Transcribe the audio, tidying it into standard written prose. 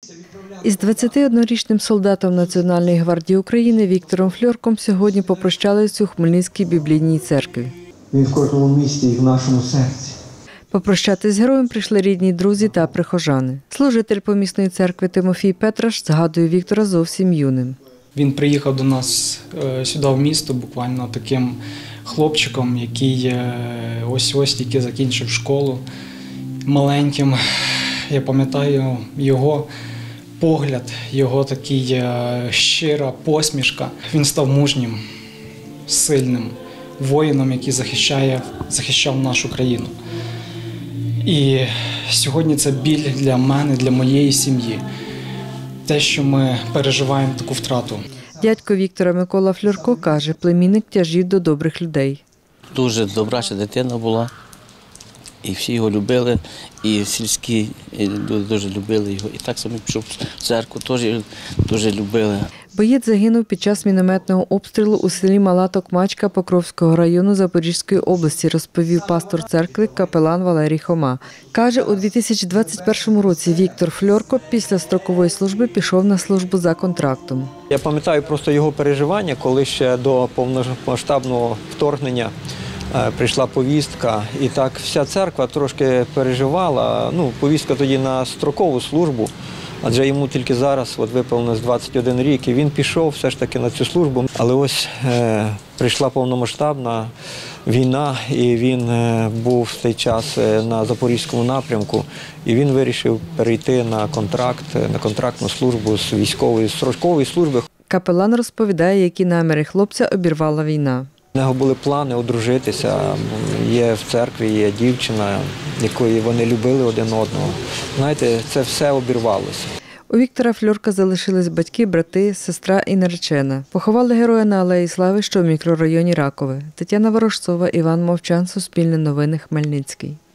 Із 21-річним солдатом Національної гвардії України Віктором Фльорком сьогодні попрощалися у Хмельницькій біблійній церкві. Він в кожному місті і в нашому серці. Попрощатись з героєм прийшли рідні, друзі та прихожани. Служитель помісної церкви Тимофій Петраш згадує Віктора зовсім юним. Він приїхав до нас сюди в місто буквально таким хлопчиком, який ось тільки закінчив школу, маленьким. Я пам'ятаю його погляд, його такий щира посмішка. Він став мужнім, сильним воїном, який захищав нашу країну. І сьогодні це біль для мене, для моєї сім'ї. Те, що ми переживаємо таку втрату. Дядько Віктора Микола Фльорко каже, племінник тяжів до добрих людей. Дуже добрача дитина була, і всі його любили, і сільські люди дуже любили його. І так само пішов в церкву, теж дуже любили. Боєць загинув під час мінометного обстрілу у селі Мала Токмачка Покровського району Запорізької області, розповів пастор церкви капелан Валерій Хома. Каже, у 2021 році Віктор Фльорко після строкової служби пішов на службу за контрактом. Я пам'ятаю просто його переживання, коли ще до повномасштабного вторгнення прийшла повістка, і так вся церква трошки переживала. Повістка тоді на строкову службу, адже йому тільки зараз виповнилось 21 рік, і він пішов все ж таки на цю службу. Але ось прийшла повномасштабна війна, і він був в цей час на Запорізькому напрямку, і він вирішив перейти на контрактну службу з військової строкової служби. Капелан розповідає, які наміри хлопця обірвала війна. У нього були плани одружитися, є в церкві, є дівчина, якої вони любили один одного. Знаєте, це все обірвалося. У Віктора Фльорка залишились батьки, брати, сестра і наречена. Поховали героя на Алеї Слави, що в мікрорайоні Ракове. Тетяна Ворожцова, Іван Мовчан, Суспільне новини, Хмельницький.